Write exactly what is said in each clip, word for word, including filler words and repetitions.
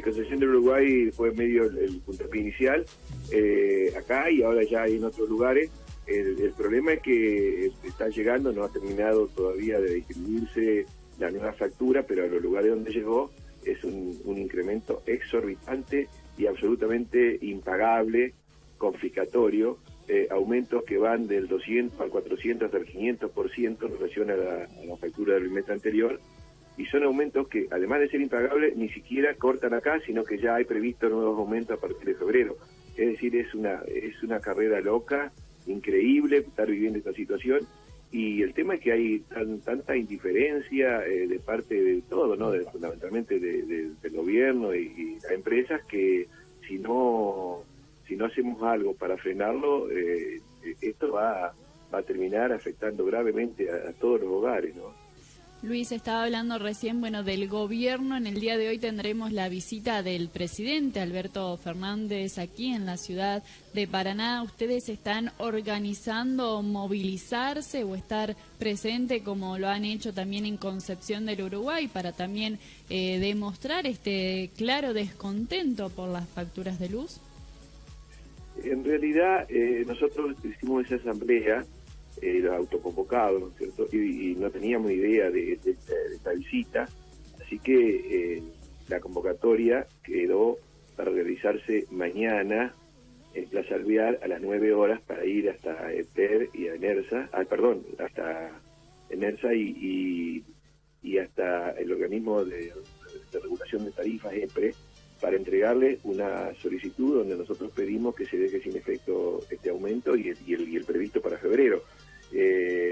Concepción del Uruguay fue medio el, el puntapié inicial, eh, acá y ahora ya hay en otros lugares. El, el problema es que está llegando, no ha terminado todavía de distribuirse la nueva factura, pero a los lugares donde llegó es un, un incremento exorbitante y absolutamente impagable, confiscatorio, eh, aumentos que van del doscientos al cuatrocientos hasta el quinientos por ciento en relación a la, a la factura del mes anterior, y son aumentos que, además de ser impagables, ni siquiera cortan acá, sino que ya hay previsto nuevos aumentos a partir de febrero. Es decir, es una, es una carrera loca, increíble estar viviendo esta situación, y el tema es que hay tan, tanta indiferencia eh, de parte de todo, ¿no? De, fundamentalmente de, de, del gobierno y, y las empresas, que si no si no hacemos algo para frenarlo, eh, esto va, va a terminar afectando gravemente a, a todos los hogares, ¿no? Luis, estaba hablando recién, bueno, del gobierno. En el día de hoy tendremos la visita del presidente Alberto Fernández aquí en la ciudad de Paraná. ¿Ustedes están organizando movilizarse o estar presente como lo han hecho también en Concepción del Uruguay para también eh, demostrar este claro descontento por las facturas de luz? En realidad, eh, nosotros hicimos esa asamblea, eh, los autoconvocados, ¿no es cierto? Y, y no teníamos idea de, de, esta, de esta visita, así que eh, la convocatoria quedó para realizarse mañana en Plaza Alvear a las nueve horas para ir hasta EPER y a ENERSA, ah, perdón, hasta ENERSA y, y, y hasta el organismo de, de regulación de tarifas, EPRE, para entregarle una solicitud donde nosotros pedimos que se deje sin efecto este aumento y el, y el, y el previsto para febrero. Eh,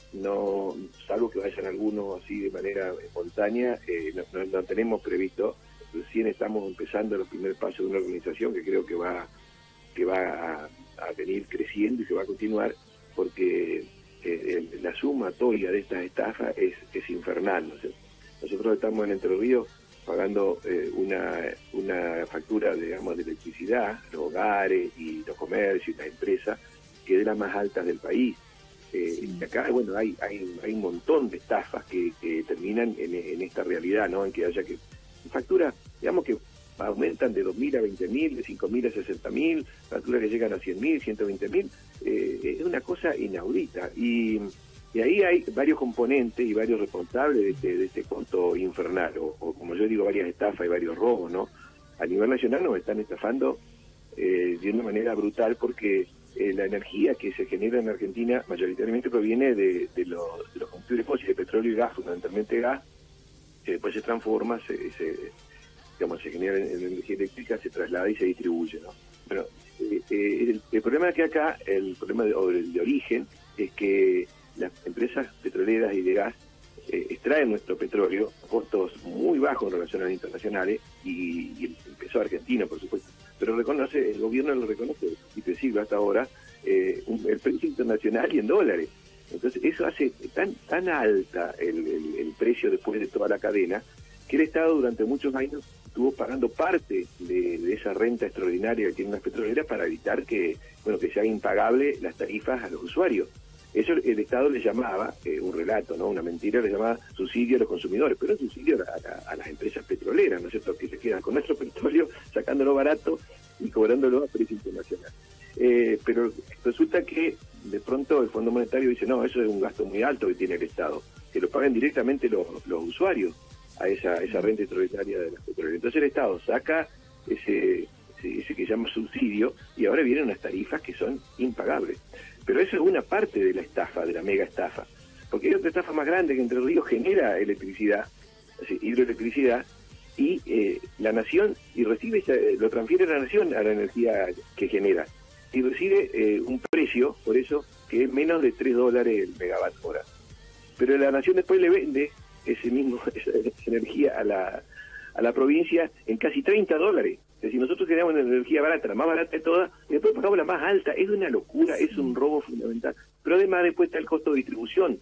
no, salvo que vayan algunos así de manera espontánea, eh, no, no, no tenemos previsto. Recién estamos empezando los primeros pasos de una organización que creo que va que va a, a venir creciendo y que va a continuar, porque eh, el, la sumatoria de estas estafas es, es infernal, ¿no? O sea, nosotros estamos en Entre Ríos pagando eh, una, una factura, digamos, de electricidad, los hogares y los comercios y las empresas, que es de las más altas del país. Eh, sí. Y acá, bueno, hay, hay, hay un montón de estafas que, que terminan en, en esta realidad, ¿no? En que haya que facturas, digamos, que aumentan de dos mil a veinte mil, de cinco mil a sesenta mil, facturas que llegan a cien mil, ciento veinte mil, eh, es una cosa inaudita. Y... Y ahí hay varios componentes y varios responsables de este, de este conto infernal, o, o como yo digo, varias estafas y varios robos, ¿no? A nivel nacional nos están estafando eh, de una manera brutal, porque eh, la energía que se genera en Argentina mayoritariamente proviene de, de, los, de los combustibles fósiles, petróleo y gas, fundamentalmente gas, que después se transforma, se, se, digamos, se genera en, en energía eléctrica, se traslada y se distribuye, ¿no? Bueno, eh, eh, el, el problema que acá, el problema de, o el de origen, es que las empresas petroleras y de gas eh, extraen nuestro petróleo a costos muy bajos en relación a los internacionales y, y el peso argentino, por supuesto, pero reconoce, el gobierno lo reconoce y te siglo hasta ahora, eh, un, el precio internacional y en dólares. Entonces eso hace tan tan alta el, el, el precio después de toda la cadena, que el Estado durante muchos años estuvo pagando parte de, de esa renta extraordinaria que tienen las petroleras para evitar que, bueno, que se haga impagable las tarifas a los usuarios. Eso el Estado le llamaba, eh, un relato, ¿no? Una mentira, le llamaba subsidio a los consumidores, pero es subsidio a, a, a las empresas petroleras, ¿no es cierto?, que se quedan con nuestro petróleo, sacándolo barato y cobrándolo a precio internacional. Eh, pero resulta que de pronto el Fondo Monetario dice, no, eso es un gasto muy alto que tiene el Estado, que lo paguen directamente los, los usuarios a esa, esa renta extraordinaria de las petroleras. Entonces el Estado saca ese, ese, ese que llama subsidio y ahora vienen unas tarifas que son impagables. Pero eso es una parte de la estafa, de la mega estafa, porque hay otra estafa más grande que Entre Ríos genera electricidad, así, hidroelectricidad, y eh, la nación, y recibe, lo transfiere a la nación a la energía que genera, y recibe eh, un precio, por eso, que es menos de tres dólares el megawatt hora. Pero la nación después le vende ese mismo, esa, esa energía a la, a la provincia en casi treinta dólares. Es decir, nosotros generamos una energía barata, la más barata de todas, y después pagamos la más alta. Es una locura, es un robo fundamental. Pero además después está el costo de distribución.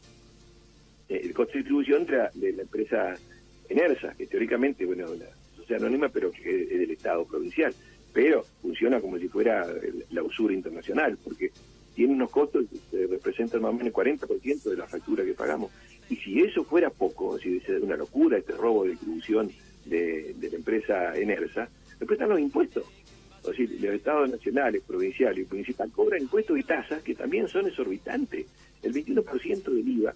Eh, el costo de distribución de la, de la empresa ENERSA, que teóricamente, bueno, la sociedad anónima, pero que es del Estado provincial. Pero funciona como si fuera la usura internacional, porque tiene unos costos que representan más o menos el cuarenta por ciento de la factura que pagamos. Y si eso fuera poco, si es una locura este robo de distribución de, de la empresa Enersa, después están los impuestos. O sea, los estados nacionales, provinciales y municipal cobran impuestos y tasas que también son exorbitantes. El veintiuno por ciento del I V A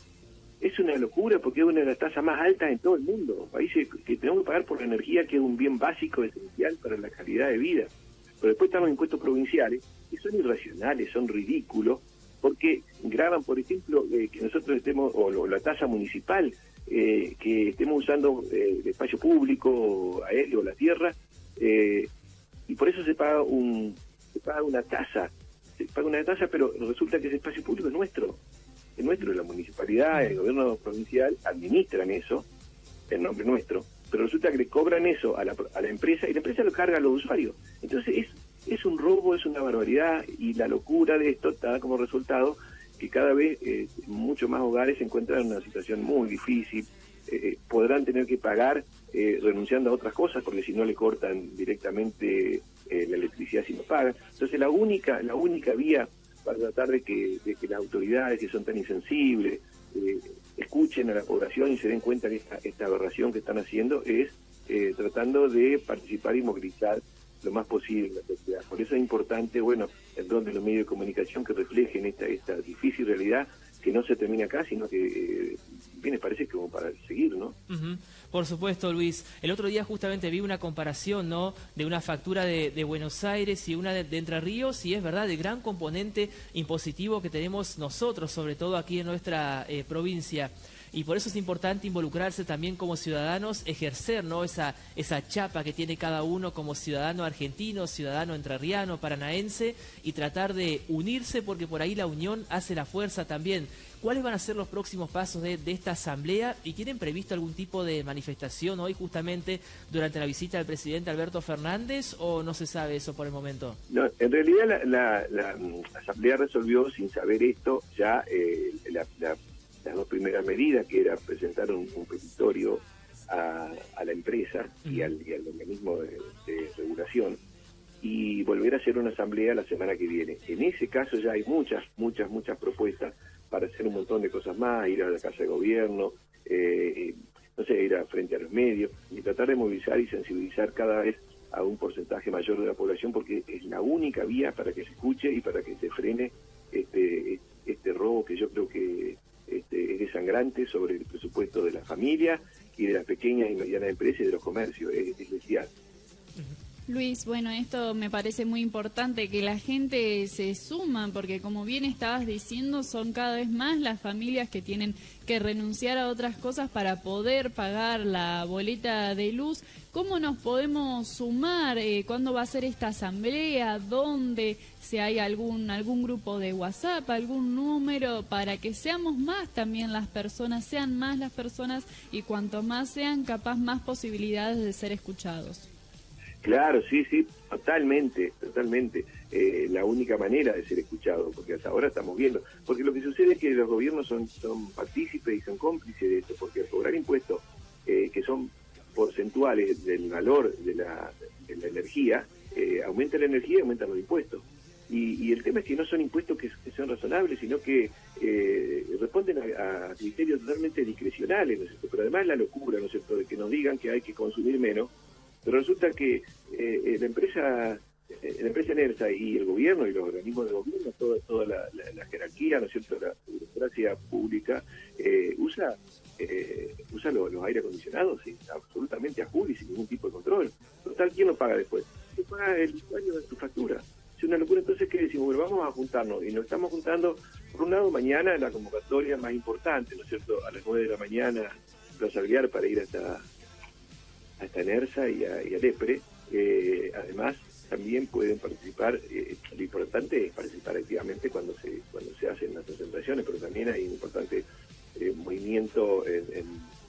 es una locura porque es una de las tasas más altas en todo el mundo. Países que tenemos que pagar por la energía, que es un bien básico, esencial para la calidad de vida. Pero después están los impuestos provinciales, que son irracionales, son ridículos, porque graban, por ejemplo, eh, que nosotros estemos, o lo, la tasa municipal, eh, que estemos usando eh, el espacio público, aéreo, la tierra, eh, y por eso se paga un se paga una tasa, se paga una tasa, pero resulta que ese espacio público es nuestro, es nuestro, la municipalidad, el gobierno provincial administran eso, en nombre nuestro, pero resulta que le cobran eso a la, a la empresa, y la empresa lo carga a los usuarios. Entonces es, es un robo, es una barbaridad, y la locura de esto da como resultado que cada vez eh, muchos más hogares se encuentran en una situación muy difícil, eh, podrán tener que pagar eh, renunciando a otras cosas, porque si no le cortan directamente eh, la electricidad si no pagan. Entonces la única la única vía para tratar de que, de que las autoridades, que son tan insensibles, eh, escuchen a la población y se den cuenta de esta, esta aberración que están haciendo, es eh, tratando de participar y movilizar lo más posible en la sociedad. Por eso es importante, bueno, el rol de los medios de comunicación que reflejen esta, esta difícil realidad, que no se termina acá, sino que eh, viene, parece, como para seguir, ¿no? Uh-huh. Por supuesto, Luis. El otro día justamente vi una comparación, ¿no?, de una factura de, de Buenos Aires y una de, de Entre Ríos, y es verdad, el gran componente impositivo que tenemos nosotros, sobre todo aquí en nuestra eh, provincia. Y por eso es importante involucrarse también como ciudadanos, ejercer, ¿no?, esa, esa chapa que tiene cada uno como ciudadano argentino, ciudadano entrerriano, paranaense, y tratar de unirse, porque por ahí la unión hace la fuerza también. ¿Cuáles van a ser los próximos pasos de, de esta asamblea? ¿Y tienen previsto algún tipo de manifestación hoy justamente durante la visita del presidente Alberto Fernández, o no se sabe eso por el momento? No, en realidad la, la, la, la asamblea resolvió, sin saber esto, ya eh, la, la las dos primeras medidas, que era presentar un, un petitorio a, a la empresa y al, y al organismo de, de regulación, y volver a hacer una asamblea la semana que viene. En ese caso ya hay muchas, muchas, muchas propuestas para hacer un montón de cosas más, ir a la Casa de Gobierno, eh, no sé, ir a frente a los medios, y tratar de movilizar y sensibilizar cada vez a un porcentaje mayor de la población, porque es la única vía para que se escuche y para que se frene este, este robo que yo creo que Este, es desangrante sobre el presupuesto de la familia y de las pequeñas y medianas empresas y de los comercios, es, es bestial. Luis, bueno, esto me parece muy importante, que la gente se suma, porque como bien estabas diciendo, son cada vez más las familias que tienen que renunciar a otras cosas para poder pagar la boleta de luz. ¿Cómo nos podemos sumar? Eh, ¿Cuándo va a ser esta asamblea? ¿Dónde? Si hay algún algún grupo de WhatsApp, algún número, para que seamos más también las personas, sean más las personas, y cuanto más sean, capaz más posibilidades de ser escuchados. Claro, sí, sí, totalmente, totalmente. Eh, la única manera de ser escuchado, porque hasta ahora estamos viendo. Porque lo que sucede es que los gobiernos son, son partícipes y son cómplices de esto, porque al cobrar impuestos eh, que son porcentuales del valor de la, de la energía, eh, aumenta la energía y aumentan los impuestos. Y, y el tema es que no son impuestos que, que son razonables, sino que eh, responden a, a criterios totalmente discrecionales, ¿no es cierto? Pero además la locura, ¿no es cierto?, de que nos digan que hay que consumir menos. Pero resulta que eh, la empresa eh, la empresa Enersa y el gobierno y los organismos de gobierno, toda, toda la, la, la jerarquía, ¿no es cierto?, la burocracia pública, eh, usa eh, usa los, los aire acondicionados sí, absolutamente a full y sin ningún tipo de control. Total, ¿quién lo paga después? ¿Quién paga el usuario de tu factura? Es una locura. Entonces, ¿qué decimos? Bueno, vamos a juntarnos, y nos estamos juntando, por un lado, mañana la convocatoria más importante, ¿no es cierto?, a las nueve de la mañana, Plaza Alvear, para ir hasta hasta Enersa y a, y a Lepre. Eh, además, también pueden participar, eh, lo importante es participar activamente cuando se cuando se hacen las presentaciones, pero también hay un importante eh, movimiento en, en,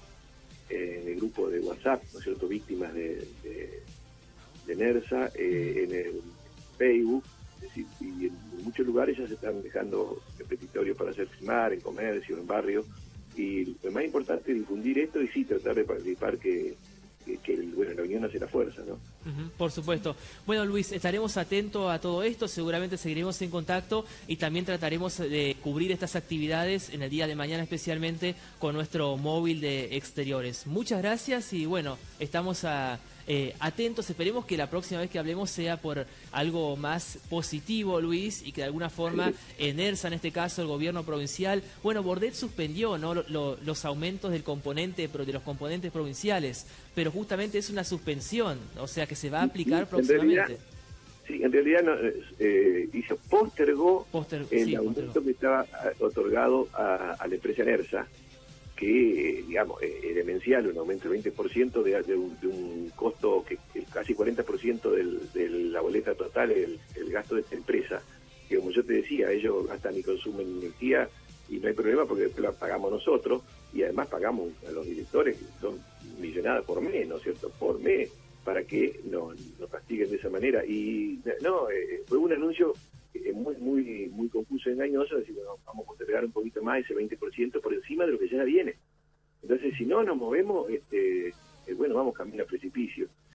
en el grupo de WhatsApp, ¿no es cierto?, víctimas de, de, de Nersa, eh, en el Facebook, es decir, y en muchos lugares ya se están dejando repetitorios para hacer firmar, en comercio, en barrio, y lo más importante es difundir esto y sí tratar de participar que que, que bueno, la unión hace la fuerza, ¿no? Uh-huh, por supuesto. Bueno, Luis, estaremos atentos a todo esto, seguramente seguiremos en contacto y también trataremos de cubrir estas actividades en el día de mañana, especialmente con nuestro móvil de exteriores. Muchas gracias y bueno, estamos a, eh, atentos, esperemos que la próxima vez que hablemos sea por algo más positivo, Luis, y que de alguna forma ENERSA, en este caso el gobierno provincial, bueno, Bordet suspendió, ¿no?, lo, lo, los aumentos del componente, de los componentes provinciales, pero justamente es una suspensión, o sea que se va a aplicar próximamente. En realidad, sí, en realidad no, eh, hizo, postergó Poster, el sí, aumento postergó. que estaba otorgado a, a la empresa ENERSA, que, digamos, es demencial, un aumento del veinte por ciento de, de, un, de un costo que, que casi cuarenta por ciento del, de la boleta total, el, el gasto de esta empresa, que como yo te decía, ellos gastan y consumen energía y no hay problema porque la pagamos nosotros y además pagamos a los directores, que son millonadas por mes, ¿no es cierto?, por mes, para que nos no castiguen de esa manera. Y no, eh, fue un anuncio eh, muy muy muy confuso y engañoso, decir, bueno, vamos a postergar un poquito más ese veinte por ciento por encima de lo que ya viene. Entonces, si no nos movemos, este, eh, bueno, vamos camino al precipicio.